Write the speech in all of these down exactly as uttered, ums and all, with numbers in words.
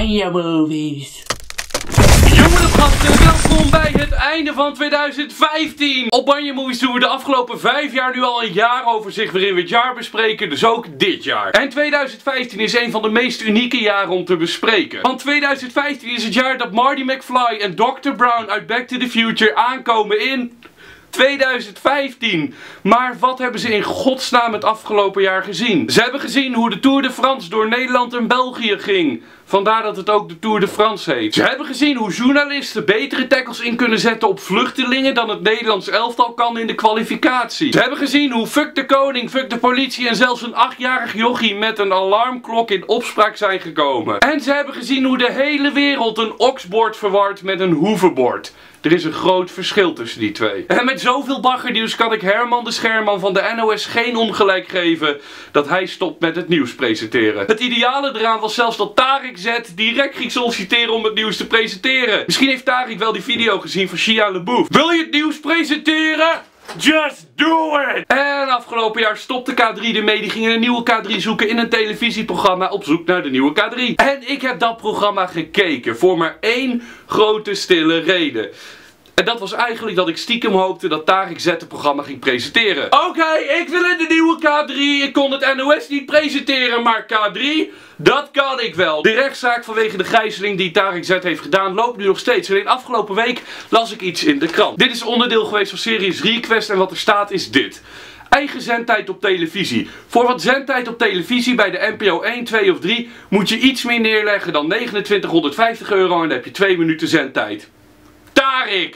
Oranje movies. Jongens gasten, welkom bij het einde van tweeduizend vijftien. Op Banje Movies doen we de afgelopen vijf jaar nu al een jaaroverzicht waarin we het jaar bespreken, dus ook dit jaar. En tweeduizend vijftien is een van de meest unieke jaren om te bespreken. Want tweeduizend vijftien is het jaar dat Marty McFly en dokter Brown uit Back to the Future aankomen in tweeduizend vijftien. Maar wat hebben ze in godsnaam het afgelopen jaar gezien? Ze hebben gezien hoe de Tour de France door Nederland en België ging. Vandaar dat het ook de Tour de France heet. Ze hebben gezien hoe journalisten betere tackles in kunnen zetten op vluchtelingen dan het Nederlands elftal kan in de kwalificatie. Ze hebben gezien hoe fuck de koning, fuck de politie en zelfs een achtjarig jochie met een alarmklok in opspraak zijn gekomen. En ze hebben gezien hoe de hele wereld een oksbord verwart met een hoevenbord. Er is een groot verschil tussen die twee. En met zoveel baggernieuws kan ik Herman de Scherman van de N O S geen ongelijk geven dat hij stopt met het nieuws presenteren. Het ideale eraan was zelfs dat Tarek Z direct ging solliciteren om het nieuws te presenteren. Misschien heeft Tarek wel die video gezien van Shia LaBeouf. Wil je het nieuws presenteren? Just do it! En afgelopen jaar stopte K drie ermee. Die gingen een nieuwe K drie zoeken in een televisieprogramma op zoek naar de nieuwe K drie. En ik heb dat programma gekeken voor maar één grote stille reden. En dat was eigenlijk dat ik stiekem hoopte dat Tarek Z het programma ging presenteren. Oké, okay, ik wil in de nieuwe K drie. Ik kon het N O S niet presenteren, maar K drie, dat kan ik wel. De rechtszaak vanwege de gijzeling die Tarek Z heeft gedaan loopt nu nog steeds. Alleen afgelopen week las ik iets in de krant. Dit is onderdeel geweest van Series Request en wat er staat is dit. Eigen zendtijd op televisie. Voor wat zendtijd op televisie bij de N P O één, twee of drie moet je iets meer neerleggen dan negenentwintighonderdvijftig euro en dan heb je twee minuten zendtijd. Tarek!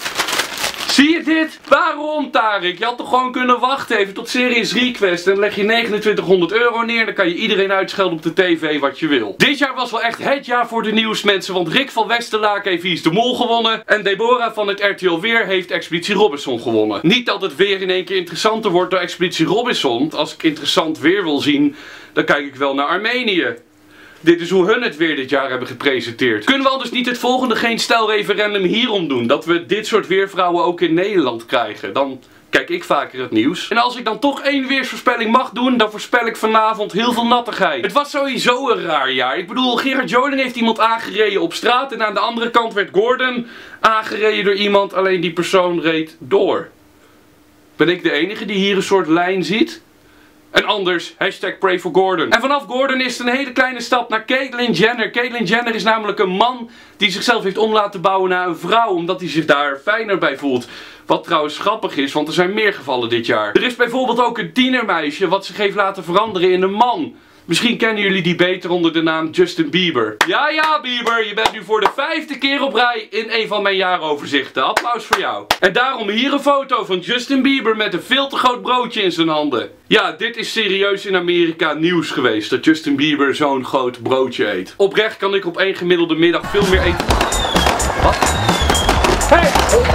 Zie je dit? Waarom, Tarek? Je had toch gewoon kunnen wachten even tot Series Request en dan leg je negenentwintighonderd euro neer en dan kan je iedereen uitschelden op de tv wat je wil. Dit jaar was wel echt het jaar voor de nieuwsmensen, want Rick van Westerlaak heeft Wie is de Mol gewonnen en Deborah van het R T L Weer heeft Expeditie Robinson gewonnen. Niet dat het weer in één keer interessanter wordt door Expeditie Robinson, want als ik interessant weer wil zien, dan kijk ik wel naar Armenië. Dit is hoe hun het weer dit jaar hebben gepresenteerd. Kunnen we anders niet het volgende Geen Stijl referendum hierom doen? Dat we dit soort weervrouwen ook in Nederland krijgen. Dan kijk ik vaker het nieuws. En als ik dan toch één weersvoorspelling mag doen, dan voorspel ik vanavond heel veel nattigheid. Het was sowieso een raar jaar. Ik bedoel, Gerard Joling heeft iemand aangereden op straat en aan de andere kant werd Gordon aangereden door iemand. Alleen die persoon reed door. Ben ik de enige die hier een soort lijn ziet? En anders, hashtag pray for Gordon. En vanaf Gordon is het een hele kleine stap naar Caitlyn Jenner. Caitlyn Jenner is namelijk een man die zichzelf heeft om laten bouwen naar een vrouw, omdat hij zich daar fijner bij voelt. Wat trouwens grappig is, want er zijn meer gevallen dit jaar. Er is bijvoorbeeld ook een tienermeisje wat zich heeft laten veranderen in een man. Misschien kennen jullie die beter onder de naam Justin Bieber. Ja, ja, Bieber, je bent nu voor de vijfde keer op rij in een van mijn jaaroverzichten. Applaus voor jou. En daarom hier een foto van Justin Bieber met een veel te groot broodje in zijn handen. Ja, dit is serieus in Amerika nieuws geweest, dat Justin Bieber zo'n groot broodje eet. Oprecht kan ik op één gemiddelde middag veel meer eten. Wat? Hey!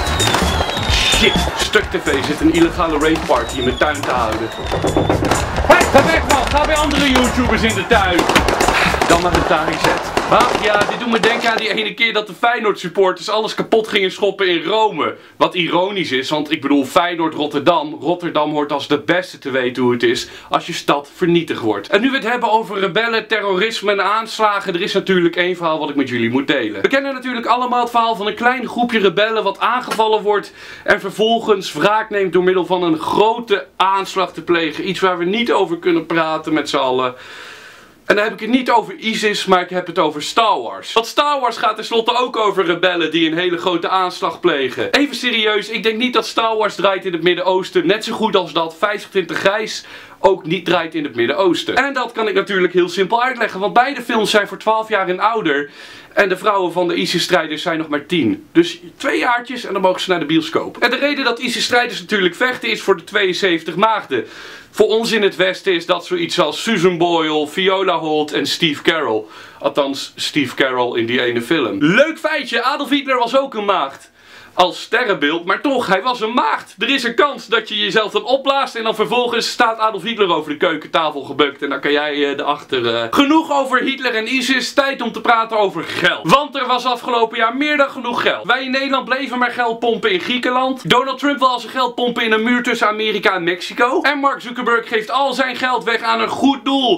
Shit, Stuk T V zit een illegale rave party in mijn tuin te houden. Hey, ga weg man, ga bij andere YouTubers in de tuin. Dan maar de Tarek Z. Ach ja, dit doet me denken aan die ene keer dat de Feyenoord supporters alles kapot gingen schoppen in Rome. Wat ironisch is, want ik bedoel Feyenoord Rotterdam. Rotterdam hoort als de beste te weten hoe het is als je stad vernietigd wordt. En nu we het hebben over rebellen, terrorisme en aanslagen, er is natuurlijk één verhaal wat ik met jullie moet delen. We kennen natuurlijk allemaal het verhaal van een klein groepje rebellen wat aangevallen wordt en vervolgens wraak neemt door middel van een grote aanslag te plegen. Iets waar we niet over kunnen praten met z'n allen. En dan heb ik het niet over ISIS, maar ik heb het over Star Wars. Want Star Wars gaat tenslotte ook over rebellen die een hele grote aanslag plegen. Even serieus, ik denk niet dat Star Wars draait in het Midden-Oosten net zo goed als dat vijftig twintig Grijs ook niet draait in het Midden-Oosten. En dat kan ik natuurlijk heel simpel uitleggen, want beide films zijn voor twaalf jaar en ouder. En de vrouwen van de ISIS-strijders zijn nog maar tien. Dus twee jaartjes en dan mogen ze naar de bioscoop. En de reden dat ISIS-strijders natuurlijk vechten is voor de tweeënzeventig maagden. Voor ons in het Westen is dat zoiets als Susan Boyle, Viola Holt en Steve Carell. Althans, Steve Carell in die ene film. Leuk feitje, Adolf Hitler was ook een maagd. Als sterrenbeeld, maar toch, hij was een maagd. Er is een kans dat je jezelf dan opblaast en dan vervolgens staat Adolf Hitler over de keukentafel gebukt en dan kan jij uh, erachter. Uh... Genoeg over Hitler en ISIS, tijd om te praten over geld. Want er was afgelopen jaar meer dan genoeg geld. Wij in Nederland bleven maar geld pompen in Griekenland. Donald Trump wil al zijn geld pompen in een muur tussen Amerika en Mexico. En Mark Zuckerberg geeft al zijn geld weg aan een goed doel.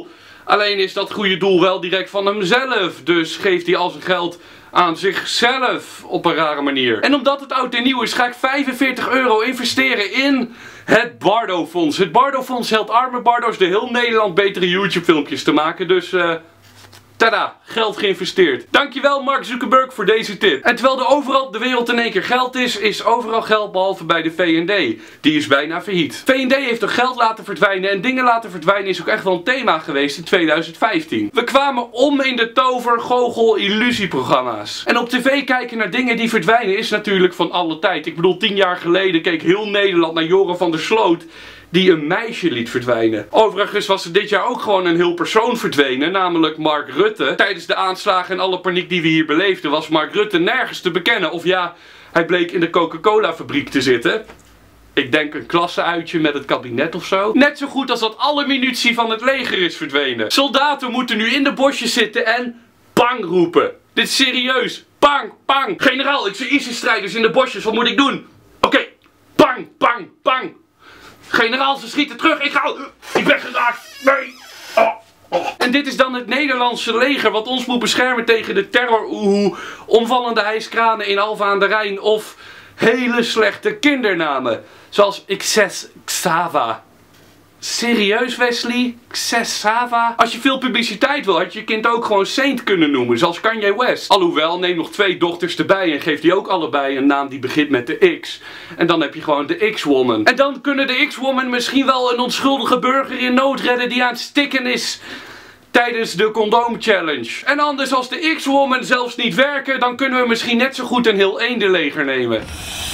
Alleen is dat goede doel wel direct van hemzelf. Dus geeft hij al zijn geld aan zichzelf op een rare manier. En omdat het oud en nieuw is, ga ik vijfenveertig euro investeren in het Bardo Fonds. Het Bardo Fonds helpt arme bardo's door heel Nederland betere YouTube filmpjes te maken. Dus uh, tada, geld geïnvesteerd. Dankjewel Mark Zuckerberg voor deze tip. En terwijl er overal op de wereld in één keer geld is, is overal geld behalve bij de V N D. Die is bijna failliet. V N D heeft toch geld laten verdwijnen en dingen laten verdwijnen is ook echt wel een thema geweest in tweeduizend vijftien. We kwamen om in de tover, goochel, illusieprogramma's. En op tv kijken naar dingen die verdwijnen is natuurlijk van alle tijd. Ik bedoel, tien jaar geleden keek heel Nederland naar Joran van der Sloot, die een meisje liet verdwijnen. Overigens was er dit jaar ook gewoon een heel persoon verdwenen, namelijk Mark Rutte. Tijdens de aanslagen en alle paniek die we hier beleefden was Mark Rutte nergens te bekennen. Of ja, hij bleek in de Coca-Cola fabriek te zitten. Ik denk een klasseuitje met het kabinet of zo. Net zo goed als dat alle munitie van het leger is verdwenen. Soldaten moeten nu in de bosjes zitten en pang roepen. Dit is serieus. Pang, pang. Generaal, ik zie ISIS-strijders in de bosjes. Wat moet ik doen? Oké. Okay. Pang, pang, pang. Generaal, ze schieten terug. Ik ga... Ik ben geraakt. Nee. Oh. Oh. En dit is dan het Nederlandse leger wat ons moet beschermen tegen de terror, oehoe, omvallende hijskranen in Alphen aan de Rijn of hele slechte kindernamen. Zoals Xes Xava. Serieus Wesley? Xesava? Als je veel publiciteit wil, had je je kind ook gewoon Saint kunnen noemen, zoals Kanye West. Alhoewel, neem nog twee dochters erbij en geef die ook allebei een naam die begint met de X. En dan heb je gewoon de X-Woman. En dan kunnen de X-Woman misschien wel een onschuldige burger in nood redden die aan het stikken is tijdens de condoom challenge. En anders, als de X-Woman zelfs niet werken, dan kunnen we misschien net zo goed een heel eendenleger nemen.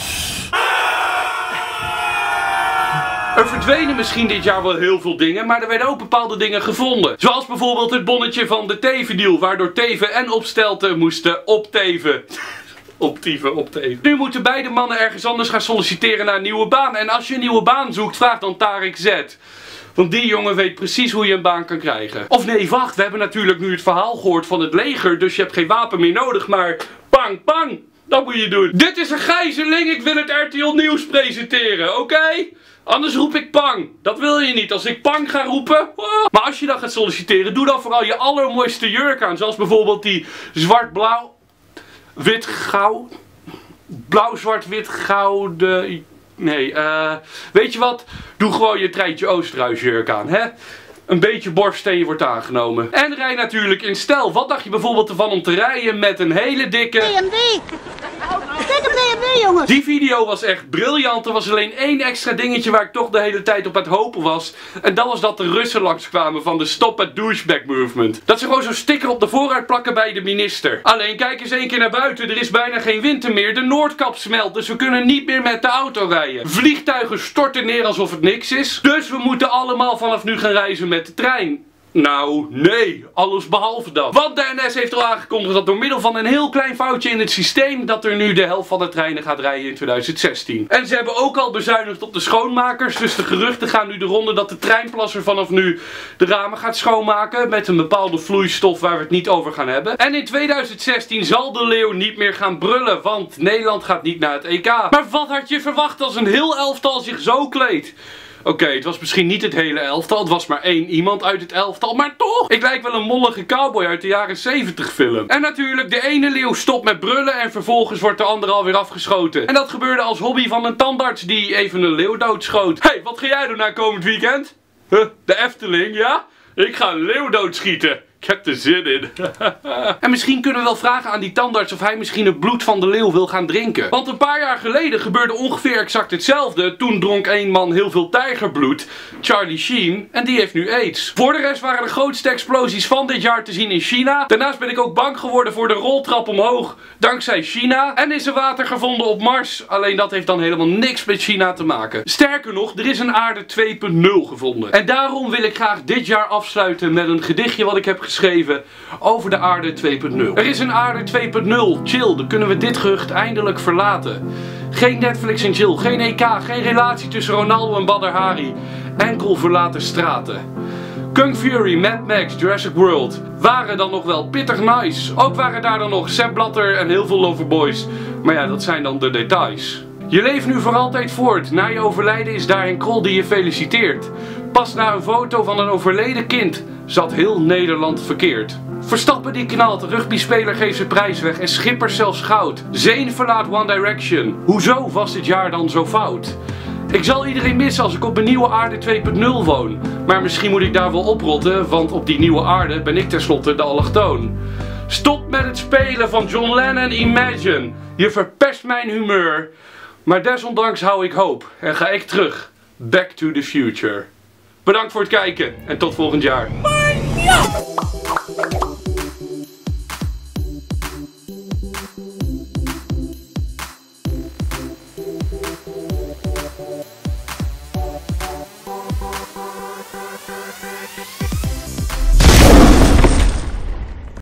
Er verdwenen misschien dit jaar wel heel veel dingen, maar er werden ook bepaalde dingen gevonden. Zoals bijvoorbeeld het bonnetje van de Teven-deal, waardoor Teven en Opstelten moesten opteven. Optieven, opteven. Nu moeten beide mannen ergens anders gaan solliciteren naar een nieuwe baan. En als je een nieuwe baan zoekt, vraag dan Tarek Z. Want die jongen weet precies hoe je een baan kan krijgen. Of nee, wacht, we hebben natuurlijk nu het verhaal gehoord van het leger, dus je hebt geen wapen meer nodig, maar pang, pang, dat moet je doen. Dit is een gijzeling, ik wil het R T L Nieuws presenteren, oké? Okay? Anders roep ik pang. Dat wil je niet. Als ik pang ga roepen. Oh. Maar als je dan gaat solliciteren, doe dan vooral je allermooiste jurk aan. Zoals bijvoorbeeld die zwart-blauw, wit-gauw, blauw-zwart-wit-gouden. Nee, eh. Uh, weet je wat? Doe gewoon je Treintje Oosterhuis jurk aan, hè? Een beetje borst en je wordt aangenomen. En rij natuurlijk in stijl. Wat dacht je bijvoorbeeld ervan om te rijden met een hele dikke B M W? Dikke B M W, jongens! Die video was echt briljant. Er was alleen één extra dingetje waar ik toch de hele tijd op aan het hopen was. En dat was dat de Russen langskwamen van de Stop at Douchebag Movement. Dat ze gewoon zo'n sticker op de voorruit plakken bij de minister. Alleen kijk eens één keer naar buiten. Er is bijna geen winter meer. De Noordkap smelt, dus we kunnen niet meer met de auto rijden. Vliegtuigen storten neer alsof het niks is. Dus we moeten allemaal vanaf nu gaan reizen met de trein. Nou, nee, alles behalve dat. Want de N S heeft al aangekondigd dat door middel van een heel klein foutje in het systeem, dat er nu de helft van de treinen gaat rijden in tweeduizend zestien. En ze hebben ook al bezuinigd op de schoonmakers, dus de geruchten gaan nu de ronde dat de treinplasser vanaf nu de ramen gaat schoonmaken met een bepaalde vloeistof waar we het niet over gaan hebben. En in tweeduizend zestien zal de leeuw niet meer gaan brullen, want Nederland gaat niet naar het E K. Maar wat had je verwacht als een heel elftal zich zo kleedt? Oké, okay, het was misschien niet het hele elftal, het was maar één iemand uit het elftal, maar toch! Ik lijk wel een mollige cowboy uit de jaren zeventig film. En natuurlijk, de ene leeuw stopt met brullen en vervolgens wordt de andere alweer afgeschoten. En dat gebeurde als hobby van een tandarts die even een leeuw doodschoot. Hé, hey, wat ga jij doen na komend weekend? Huh, de Efteling, ja? Ik ga een leeuw doodschieten. Ik heb er zin in. En misschien kunnen we wel vragen aan die tandarts of hij misschien het bloed van de leeuw wil gaan drinken. Want een paar jaar geleden gebeurde ongeveer exact hetzelfde. Toen dronk één man heel veel tijgerbloed, Charlie Sheen, en die heeft nu AIDS. Voor de rest waren de grootste explosies van dit jaar te zien in China. Daarnaast ben ik ook bang geworden voor de roltrap omhoog, dankzij China. En is er water gevonden op Mars, alleen dat heeft dan helemaal niks met China te maken. Sterker nog, er is een aarde twee punt nul gevonden. En daarom wil ik graag dit jaar afsluiten met een gedichtje wat ik heb geschreven over de aarde twee punt nul. Er is een aarde twee punt nul, chill, dan kunnen we dit gerucht eindelijk verlaten. Geen Netflix en chill, geen E K, geen relatie tussen Ronaldo en Badr Hari. Enkel verlaten straten. Kung Fury, Mad Max, Jurassic World waren dan nog wel pittig nice. Ook waren daar dan nog Sepp Blatter en heel veel Loverboys. Maar ja, dat zijn dan de details. Je leeft nu voor altijd voort. Na je overlijden is daar een krol die je feliciteert. Pas na een foto van een overleden kind zat heel Nederland verkeerd. Verstappen die knalt, rugbyspeler geeft zijn prijs weg en Schipper zelfs goud. Zayn verlaat One Direction. Hoezo was dit jaar dan zo fout? Ik zal iedereen missen als ik op een nieuwe aarde twee punt nul woon. Maar misschien moet ik daar wel oprotten, want op die nieuwe aarde ben ik tenslotte de allochtoon. Stop met het spelen van John Lennon Imagine. Je verpest mijn humeur. Maar desondanks hou ik hoop en ga ik terug. Back to the future. Bedankt voor het kijken en tot volgend jaar.